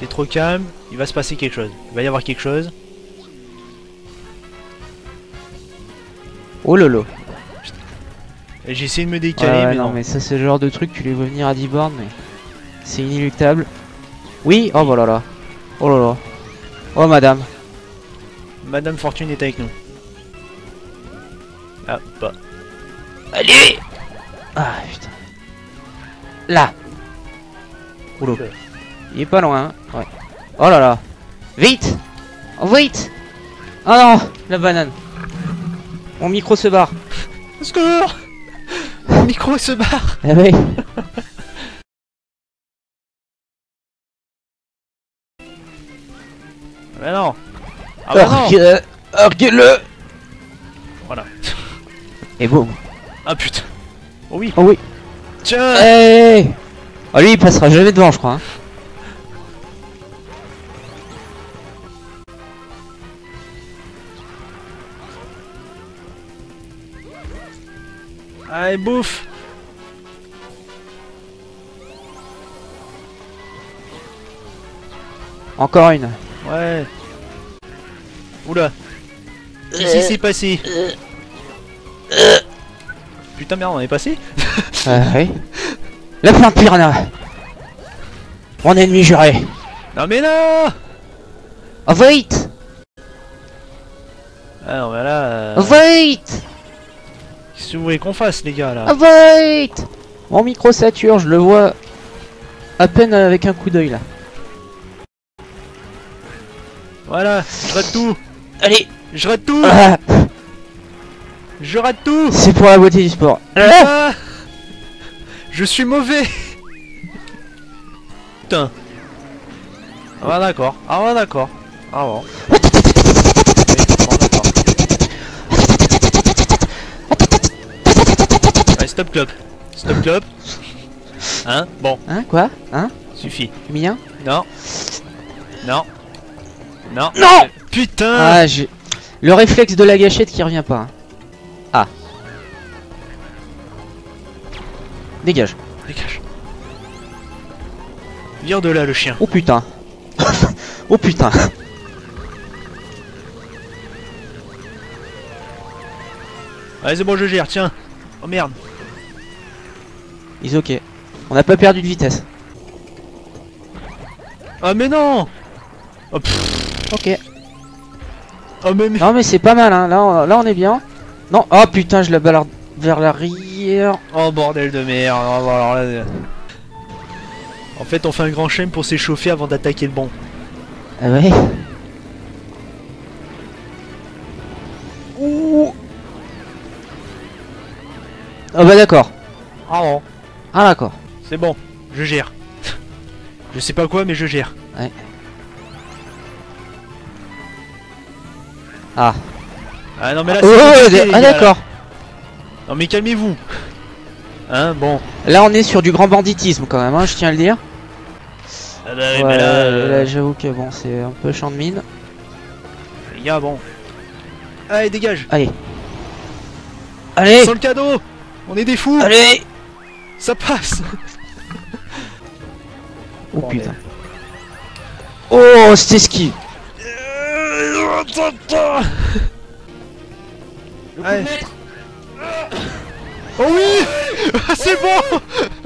C'est trop calme, il va se passer quelque chose. Il va y avoir quelque chose. Oh lolo. J'ai essayé de me décaler, mais non. mais ça c'est le genre de truc, tu les vois venir à 10 bornes, mais c'est inéluctable. Oui, oh voilà là. Oh là là. Oh madame. Madame Fortune est avec nous. Ah, bah. Allez. Ah putain. Là. Oula. Il est pas loin, hein. Ouais. Oh là là. Vite. Oh, vite. Oh non, la banane. Mon micro se barre. Au secours. Mon micro se barre. Eh oui. Mais non. Ah bah non. Regarde-le. Voilà. Et boum. Ah putain. Oh oui. Oh oui. Tiens. Hey. Oh lui il passera jamais devant je crois. Hein. Allez, bouffe. Encore une. Ouais. Oula. Qu'est-ce qui s'est passé? Putain merde, on est passé? Oui. La plante piranha. Mon ennemi juré. Non mais non. Oh wait. Ah non mais là... Oh wait. Qu'est-ce que vous voulez qu'on fasse les gars là? Oh wait. Mon micro sature, je le vois à peine avec un coup d'œil là. Voilà, je rate tout. Allez. Je rate tout. Ah. Je rate tout. C'est pour la beauté du sport. Ah. Je suis mauvais. Putain. Ah bah d'accord. Ah bah d'accord. Ah bon. Ouais, stop clope. Stop clope. Hein? Bon. Hein quoi? Hein? Suffit. Mien? Non. Non. Non. Non. Putain. Ah j'ai... Le réflexe de la gâchette qui revient pas. Hein. Ah. Dégage. Dégage. Vire de là le chien. Oh putain. Oh putain. Allez c'est bon je gère, tiens. Oh merde. Ils ok. On n'a pas perdu de vitesse. Ah mais non. Oh, pff. Ok. Oh mais... Non mais c'est pas mal hein. Là on est bien. Non. Oh putain je la balarde vers l'arrière. Oh bordel de merde. Oh, alors là... En fait on fait un grand chelem pour s'échauffer avant d'attaquer le bon. Ah ouais. Ouh. Ah bah d'accord. Ah bon. Ah d'accord. C'est bon, je gère. Je sais pas quoi mais je gère. Ouais. Ah. Ah non mais là Oh, c'est compliqué, les ah gars, là. d'accord. Non mais calmez-vous. Hein bon. Là on est sur du grand banditisme quand même hein, je tiens à le dire. Ah bah oui Ouais, mais là... là j'avoue que bon c'est un peu champ de mine. Les gars bon. Allez dégage. Allez. Allez. Sans le cadeau. On est des fous. Allez. Ça passe. Oh Bordel. putain. Oh c'était ski. Allez. Oh oui. Ah, c'est bon.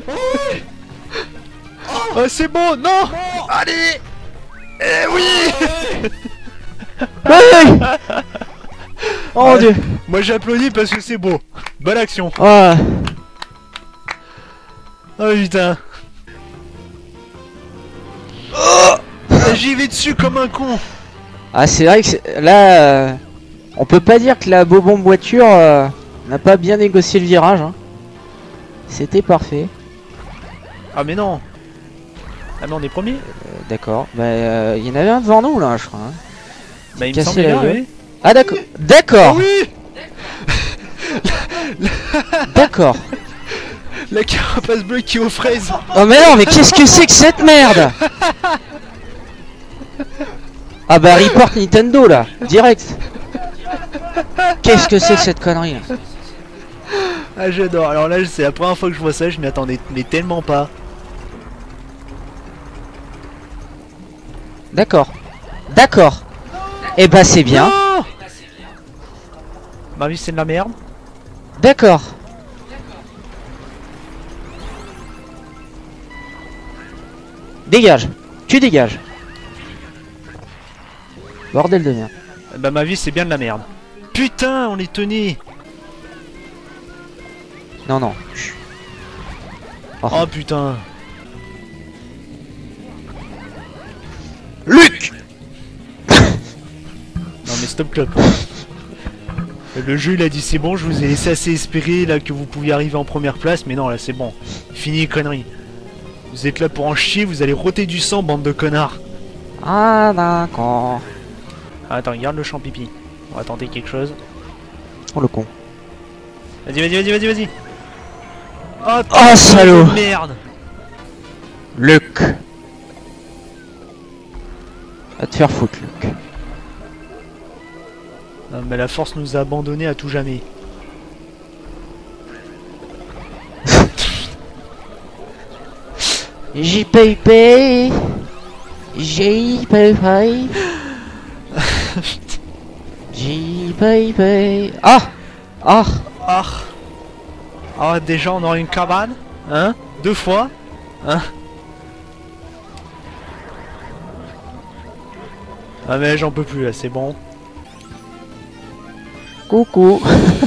Oh c'est bon. Non. Allez. Eh oui. Ouais. Oh mon Ouais. dieu. Moi j'applaudis parce que c'est beau. Bonne action. Oh. Oh putain. J'y vais dessus comme un con. Ah c'est vrai que là on peut pas dire que la Bobombe voiture n'a pas bien négocié le virage hein. C'était parfait. Ah mais non. Ah mais on est premier. D'accord. Bah il y en avait un devant nous là je crois. Hein. Bah il me Cassé semble la bien gueule. oui. Ah d'accord. D'accord. Oh oui. D'accord. La carapace bleue qui est aux fraises. Oh mais non mais qu'est-ce que c'est que cette merde? Ah bah report Nintendo là, direct. Qu'est-ce que c'est que cette connerie là? Ah j'adore. Alors là c'est la première fois que je vois ça, je m'y attendais mais tellement pas. D'accord. D'accord. Et bah c'est bien. Non, ma vie c'est de la merde. D'accord. Dégage. Tu dégages. Bordel de merde. Bah ma vie c'est bien de la merde. Putain, on est tenu. Non, non. Chut. Oh. Oh putain. Luc. Non mais stop clope. Le jeu il a dit c'est bon, je vous ai laissé assez espérer là que vous pouviez arriver en première place, mais non là c'est bon. Fini les conneries. Vous êtes là pour en chier, vous allez roter du sang, bande de connards. Ah d'accord. Attends, regarde le champ pipi. On va tenter quelque chose. Oh le con. Vas-y, vas-y, vas-y, vas-y, vas-y. Oh, Oh salaud. merde. Luc. Va te faire foutre Luc. Non mais la force nous a abandonnés à tout jamais. JPP. JPP. JPP. Ah. Ah. Ah. Ah déjà on aura une cabane. Hein? 2 fois. Hein? Ah mais j'en peux plus là, c'est bon. Coucou.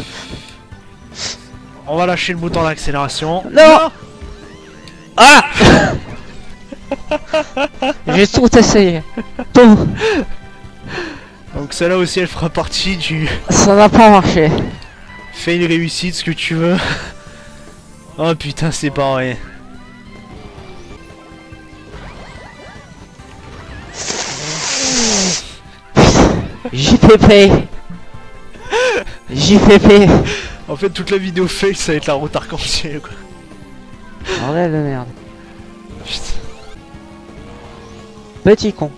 On va lâcher le bouton d'accélération. Non. Ah. J'ai tout essayé. Tout. Donc celle-là aussi elle fera partie du Ça n'a pas marché. fail réussite, ce que tu veux. Oh putain c'est pas vrai. JPP. JPP. En fait toute la vidéo fail ça va être la route arc-en-ciel quoi. Bordel de merde. Putain. Petit con.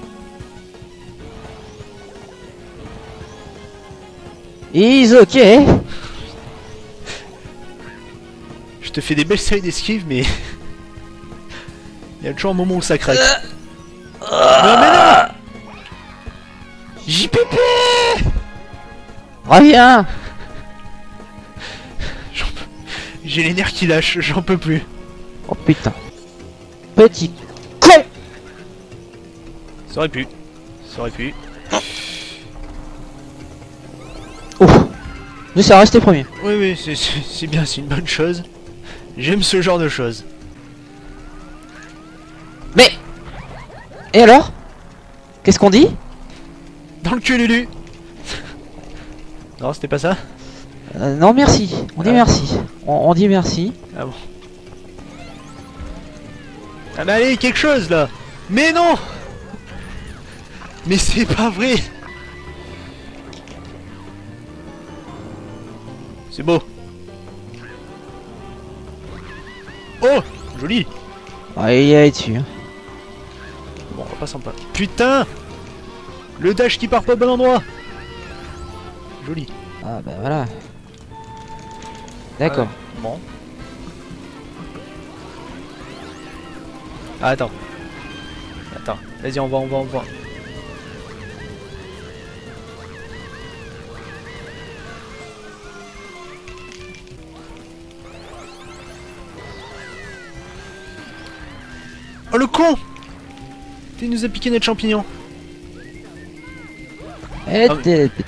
Is ok. Je te fais des belles séries d'esquives mais... Il y a toujours un moment où ça craque. Non mais non. JPP. Reviens. J'ai les nerfs qui lâchent, j'en peux plus. Oh putain. Petit con. Ça aurait pu. Ça aurait pu. Ouf. Nous ça resté premier. Oui oui c'est bien, c'est une bonne chose. J'aime ce genre de choses. Mais. Et alors? Qu'est-ce qu'on dit? Dans le cul Lulu. Non c'était pas ça. Non merci. On dit merci. On dit merci. Ah bon. Ah bah allez, quelque chose là. Mais non. Mais c'est pas vrai. C'est beau. Oh, joli. Ah, il y a dessus. Hein. Bon, on va pas s'en plaindre. Putain. Le dash qui part pas au bon endroit. Joli. Ah bah voilà. D'accord. Bon. Ah, attends. Attends. Vas-y, on va. Oh le con! Il nous a piqué notre champignon. Et Ah,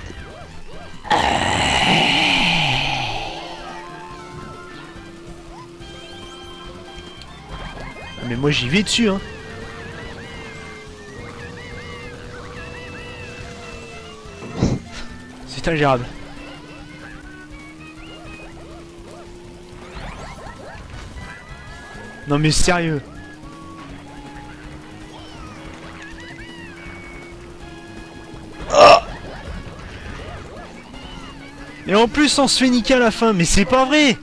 mais moi j'y vais dessus hein. C'est ingérable. Non mais sérieux. Et en plus on se fait niquer à la fin, mais c'est pas vrai.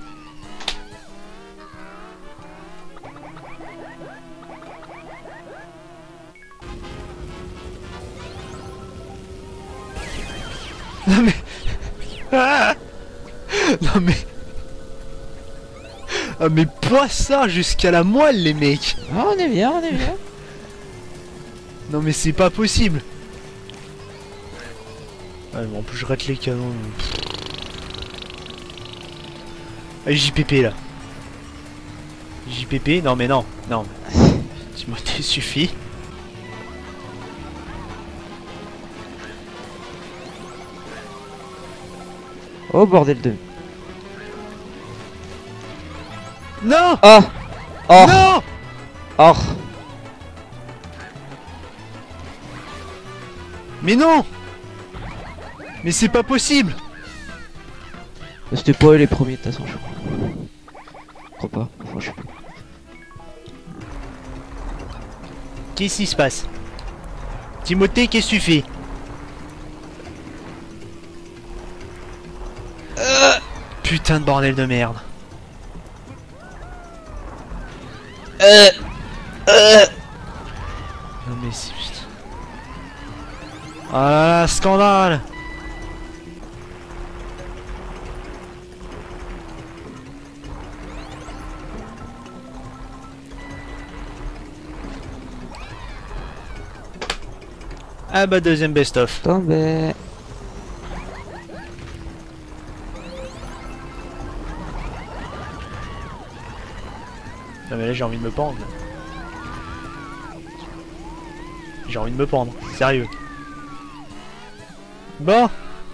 Non mais... Ah non mais... Ah mais pas ça jusqu'à la moelle les mecs. Ah, on est bien, on est bien. Non mais c'est pas possible. Ah, mais en plus je rate les canons. Allez JPP là. JPP, non mais non, non. Timothée suffit. Oh bordel de... Non. Oh. Oh. Non. Oh. Mais non. Mais c'est pas possible. C'était pas eux les premiers de toute façon, je crois. Je crois pas, enfin je sais pas. Qu'est-ce qui se passe? Timothée, qu'est-ce que tu fais? Putain de bordel de merde. Non mais c'est... putain. Ah là là, scandale. Ah bah deuxième best-of. Tombé. Non mais là j'ai envie de me pendre. J'ai envie de me pendre, sérieux. Bon.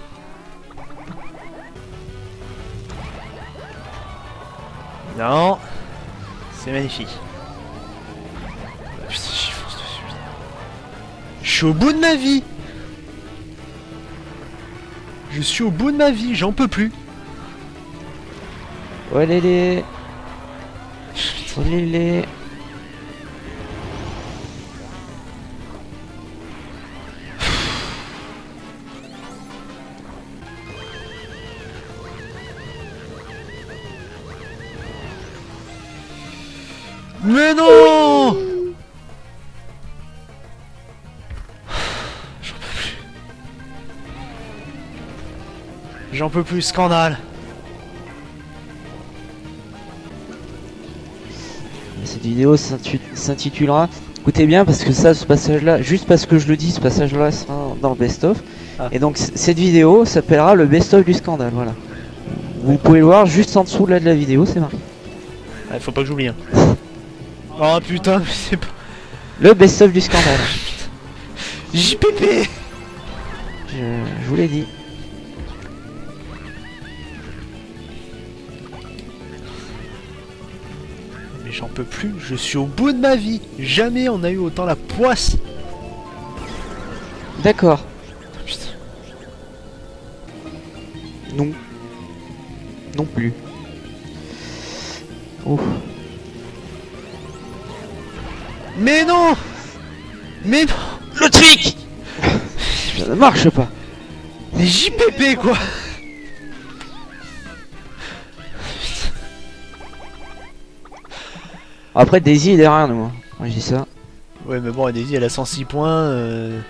Non. C'est magnifique. Putain, j'y fonce dessus. Je suis au bout de ma vie. Je suis au bout de ma vie, j'en peux plus. Ouais les. Oh les. Mais non. J'en peux plus. J'en peux plus, scandale. Cette vidéo s'intitulera. Écoutez bien parce que ça, ce passage-là, juste parce que je le dis, ce passage-là sera dans le best-of. Ah. Et donc cette vidéo s'appellera le best-of du scandale. Voilà. Vous pouvez le voir juste en dessous là de la vidéo, c'est marqué. Ah, faut pas que j'oublie. Hein. Oh putain, mais c'est pas. Le best-of du scandale. JPP. Je vous l'ai dit. Mais j'en peux plus, je suis au bout de ma vie. Jamais on a eu autant la poisse. D'accord. Oh, putain. Non. Non plus. Ouf. Mais non. Mais non. Le trick. Ça ne marche pas. Mais JPP quoi. Après Daisy est derrière nous. Moi je dis ça. Ouais mais bon, Daisy elle a 106 points.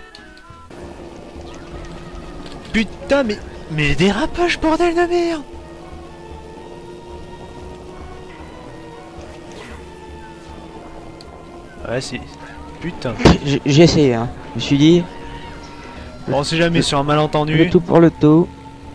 Putain mais dérapage bordel de merde. Ouais c'est... Putain. J'ai essayé hein. Je me suis dit. Bon, on sait jamais sur un malentendu. Le tout pour le tout.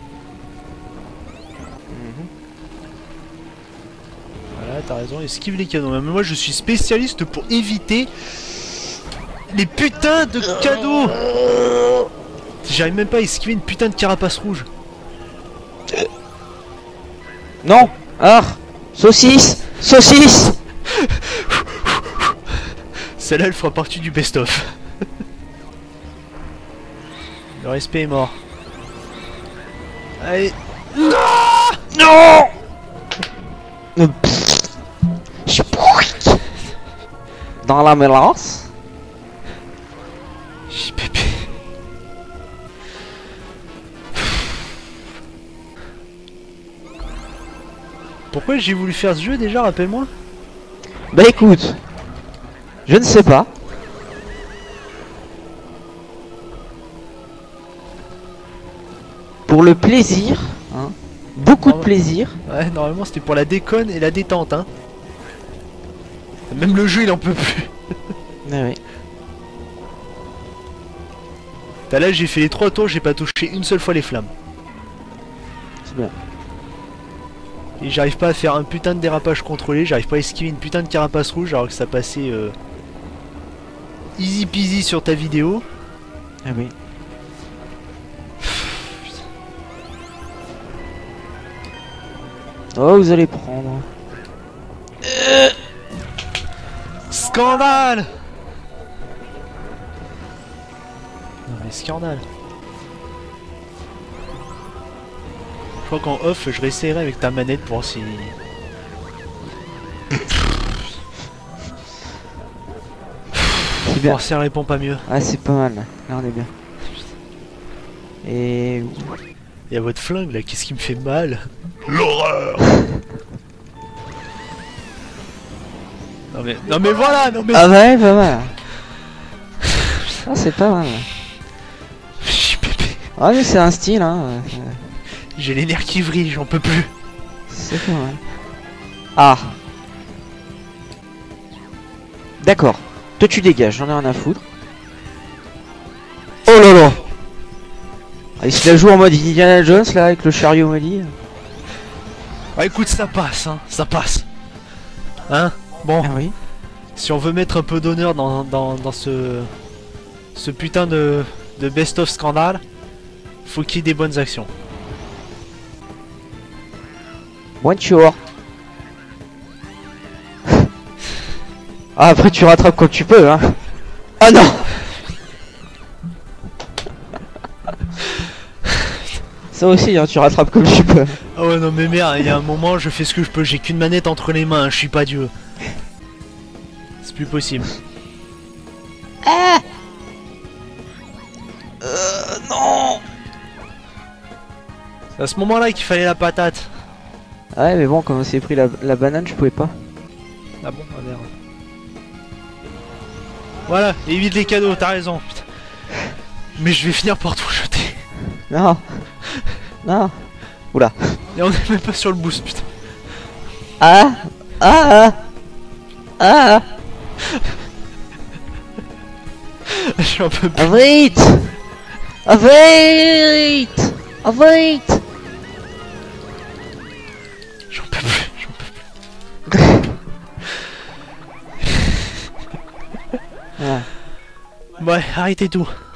Voilà, t'as raison, esquive les canons. Même moi je suis spécialiste pour éviter les putains de cadeaux. J'arrive même pas à esquiver une putain de carapace rouge. Non. Ah. Saucisse. Saucisse. Celle-là elle fera partie du best-of. Le respect est mort. Allez. Non. Je suis pourri. Dans la mélasse. JPP. Pourquoi j'ai voulu faire ce jeu déjà, rappelle-moi? Bah écoute. Je ne sais pas. Pour le plaisir, hein. Beaucoup de plaisir. Ouais, normalement c'était pour la déconne et la détente, hein. Même le jeu il en peut plus. Ah oui. Là j'ai fait les 3 tours, j'ai pas touché une seule fois les flammes. C'est bien. Et j'arrive pas à faire un putain de dérapage contrôlé, j'arrive pas à esquiver une putain de carapace rouge alors que ça passait easy peasy sur ta vidéo. Ah oui. Oh, vous allez prendre. Scandale! Non mais scandale. Je crois qu'en off je réessayerai avec ta manette pour si... C'est bien. Voir si elle répond pas mieux. Ah, c'est pas mal. Là, on est bien. Et... Et à votre flingue là, qu'est-ce qui me fait mal? L'horreur! Non mais voilà, non mais... Ah ouais, pas mal. Ah, c'est pas mal. Je suis pépé. Ah, mais c'est un style, hein. J'ai les nerfs qui vrillent, j'en peux plus. C'est pas mal. Ah. D'accord. Toi, tu dégages, j'en ai rien à foutre. Oh là là. Ah, il se la joue en mode Indiana Jones, là, avec le chariot maudit. Ah écoute, ça passe, hein, ça passe. Hein? Bon, Ah oui. si on veut mettre un peu d'honneur dans ce putain de best-of scandale, faut qu'il y ait des bonnes actions. Bonjour. Ah, après tu rattrapes quand tu peux, hein. Ah non. Ça aussi, hein, tu rattrapes comme tu peux. Ah ouais non mais merde, il y a un moment je fais ce que je peux, j'ai qu'une manette entre les mains, je suis pas Dieu. C'est plus possible. Non. C'est à ce moment-là qu'il fallait la patate. Ouais, mais bon, comme on s'est pris la banane, je pouvais pas. Ah bon, ah merde. Voilà, évite les cadeaux, t'as raison. Putain. Mais je vais finir par tout jeter. Non. Non. Oula. Et on est même pas sur le boost, putain. Ah. Ah. Ah. J'en peux plus. Vite. Vite. Vite. J'en peux plus, j'en peux plus. Ah. Ouais, arrêtez tout.